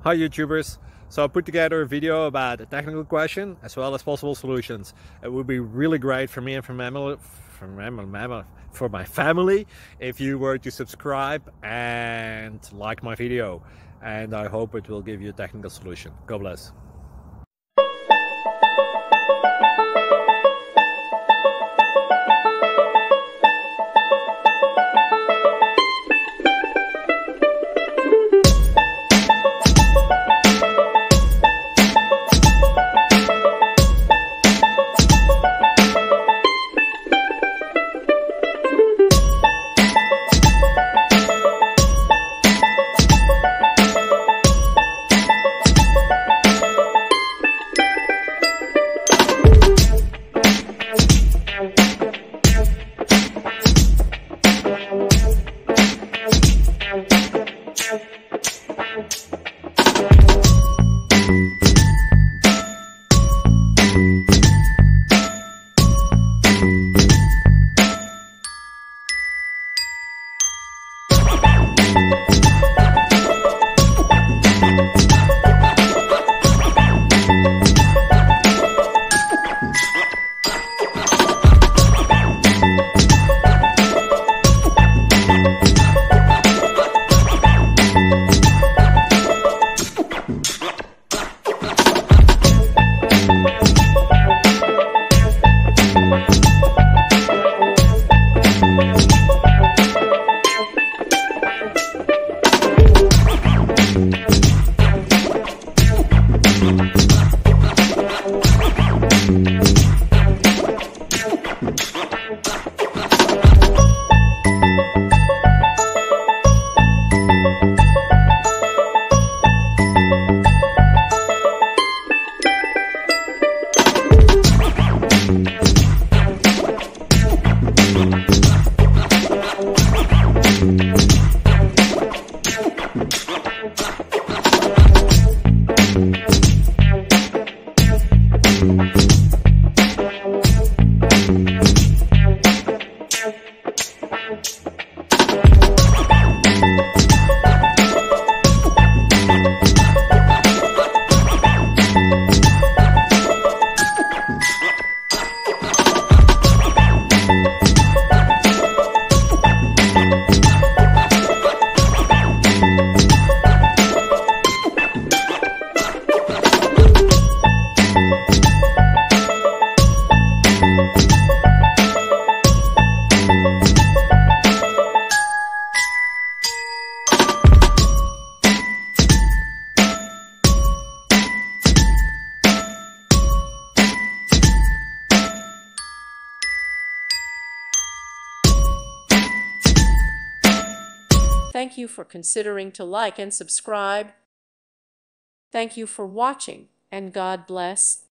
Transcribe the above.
Hi YouTubers! So I put together a video about a technical question as well as possible solutions. It would be really great for me and for my family if you were to subscribe and like my video, and I hope it will give you a technical solution. God bless. Thank you for considering to like and subscribe. Thank you for watching, and God bless.